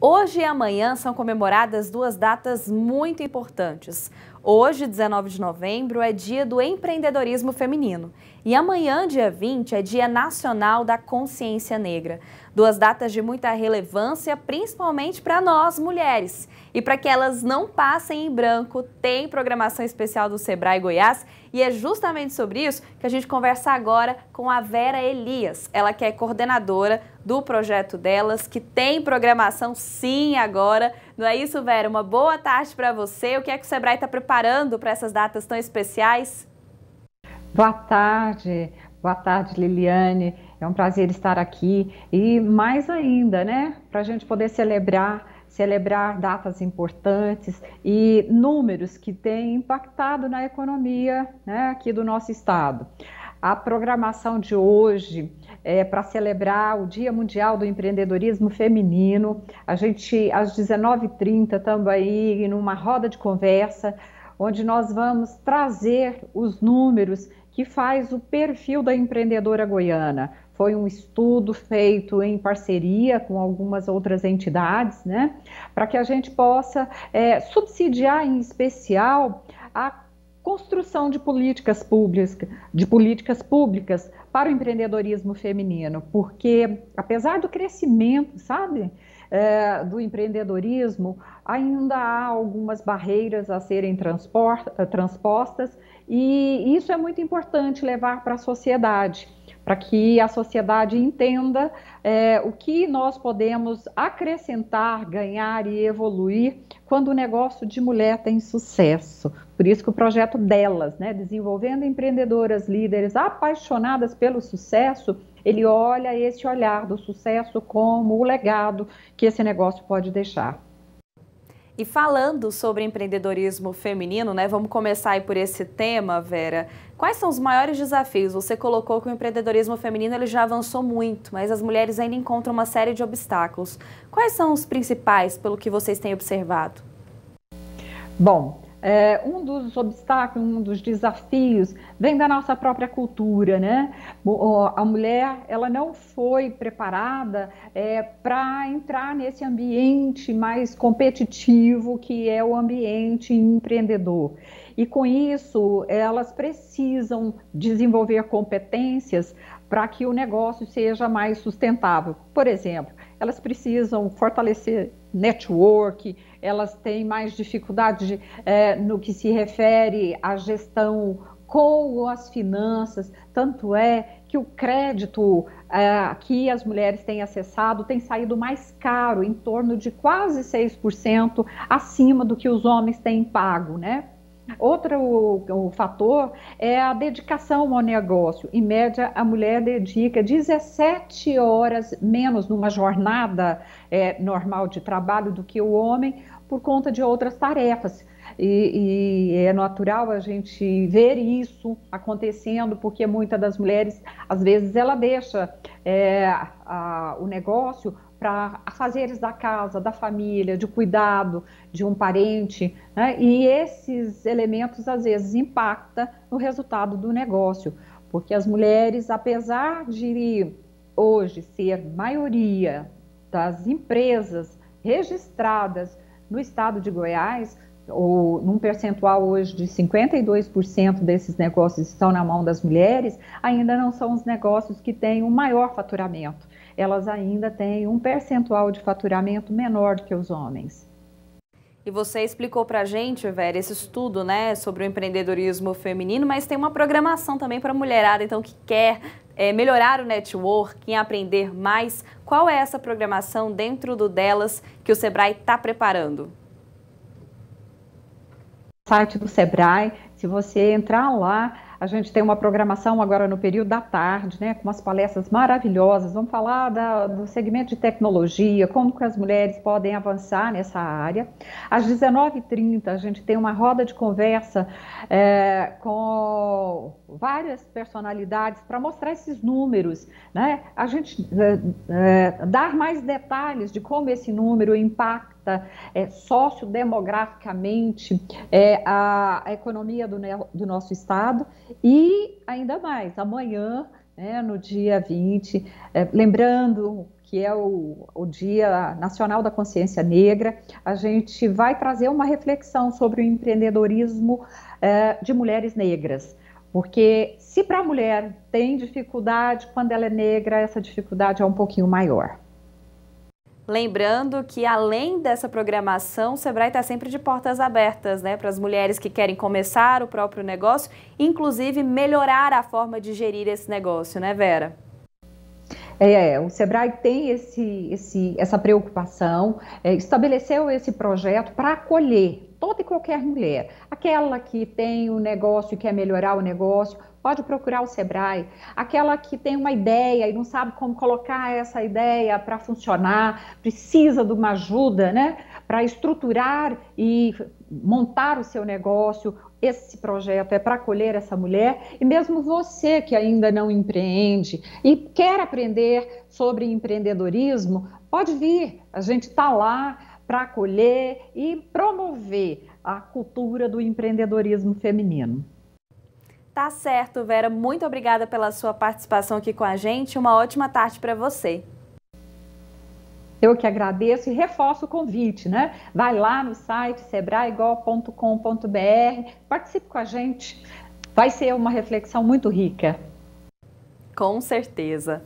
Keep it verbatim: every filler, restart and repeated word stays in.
Hoje e amanhã são comemoradas duas datas muito importantes. Hoje, dezenove de novembro, é dia do empreendedorismo feminino. E amanhã, dia vinte, é Dia Nacional da Consciência Negra. Duas datas de muita relevância, principalmente para nós, mulheres. E para que elas não passem em branco, tem programação especial do Sebrae Goiás. E é justamente sobre isso que a gente conversa agora com a Vera Elias. Ela que é coordenadora do projeto delas, que tem programação sim agora. Não é isso, Vera? Uma boa tarde para você. O que é que o Sebrae está preparando para essas datas tão especiais? Boa tarde, boa tarde, Liliane. É um prazer estar aqui e mais ainda, né, para a gente poder celebrar, celebrar datas importantes e números que têm impactado na economia, né, aqui do nosso estado. A programação de hoje é para celebrar o Dia Mundial do Empreendedorismo Feminino. A gente, às dezenove e trinta, estamos aí numa roda de conversa, onde nós vamos trazer os números que faz o perfil da empreendedora goiana. Foi um estudo feito em parceria com algumas outras entidades, né, para que a gente possa é, subsidiar em especial a construção de políticas públicas, de políticas públicas para o empreendedorismo feminino, porque apesar do crescimento, sabe, é, do empreendedorismo, ainda há algumas barreiras a serem transpostas e isso é muito importante levar para a sociedade, para que a sociedade entenda é, o que nós podemos acrescentar, ganhar e evoluir quando o negócio de mulher tem sucesso. Por isso que o projeto delas, né, desenvolvendo empreendedoras líderes apaixonadas pelo sucesso, ele olha esse olhar do sucesso como o legado que esse negócio pode deixar. E falando sobre empreendedorismo feminino, né, vamos começar aí por esse tema, Vera. Quais são os maiores desafios? Você colocou que o empreendedorismo feminino ele já avançou muito, mas as mulheres ainda encontram uma série de obstáculos. Quais são os principais, pelo que vocês têm observado? Bom, é, um dos obstáculos, um dos desafios vem da nossa própria cultura, né? A mulher, ela não foi preparada é, para entrar nesse ambiente mais competitivo que é o ambiente empreendedor. E com isso, elas precisam desenvolver competências para que o negócio seja mais sustentável. Por exemplo, elas precisam fortalecer network, elas têm mais dificuldade é, no que se refere à gestão com as finanças, tanto é que o crédito é, que as mulheres têm acessado tem saído mais caro, em torno de quase seis por cento acima do que os homens têm pago, né? Outro o, o fator é a dedicação ao negócio. Em média, a mulher dedica dezessete horas menos numa jornada é, normal de trabalho do que o homem por conta de outras tarefas. E, e é natural a gente ver isso acontecendo, porque muitas das mulheres, às vezes, ela deixa é, a, o negócio para afazeres da casa, da família, de cuidado de um parente, né? E esses elementos às vezes impactam no resultado do negócio, porque as mulheres, apesar de hoje ser maioria das empresas registradas no estado de Goiás, ou num percentual hoje de cinquenta e dois por cento desses negócios estão na mão das mulheres, ainda não são os negócios que têm o maior faturamento. Elas ainda têm um percentual de faturamento menor do que os homens. E você explicou pra gente, Vera, esse estudo, né, sobre o empreendedorismo feminino, mas tem uma programação também para a mulherada, então, que quer é, melhorar o networking, aprender mais. Qual é essa programação dentro do delas que o Sebrae está preparando? Site do Sebrae, se você entrar lá, a gente tem uma programação agora no período da tarde, né, com umas palestras maravilhosas. Vamos falar da, do segmento de tecnologia, como que as mulheres podem avançar nessa área. Às dezenove e trinta, a gente tem uma roda de conversa é, com várias personalidades para mostrar esses números, né? A gente é, é, dar mais detalhes de como esse número impacta é, sociodemograficamente é, a, a economia do, do nosso estado. E ainda mais, amanhã, né, no dia vinte, é, lembrando que é o, o Dia Nacional da Consciência Negra, a gente vai trazer uma reflexão sobre o empreendedorismo eh, de mulheres negras. Porque se para a mulher tem dificuldade, quando ela é negra, essa dificuldade é um pouquinho maior. Lembrando que, além dessa programação, o Sebrae está sempre de portas abertas, né, para as mulheres que querem começar o próprio negócio, inclusive melhorar a forma de gerir esse negócio, né, Vera? É, o Sebrae tem esse, esse, essa preocupação, é, estabeleceu esse projeto para acolher toda e qualquer mulher. Aquela que tem um negócio e quer melhorar o negócio, pode procurar o Sebrae. Aquela que tem uma ideia e não sabe como colocar essa ideia para funcionar, precisa de uma ajuda, né, para estruturar e montar o seu negócio. Esse projeto é para acolher essa mulher. E mesmo você que ainda não empreende e quer aprender sobre empreendedorismo, pode vir. A gente está lá para acolher e promover a cultura do empreendedorismo feminino. Tá certo, Vera. Muito obrigada pela sua participação aqui com a gente. Uma ótima tarde para você. Eu que agradeço e reforço o convite, né? Vai lá no site sebrae-go ponto com ponto br, participe com a gente. Vai ser uma reflexão muito rica. Com certeza.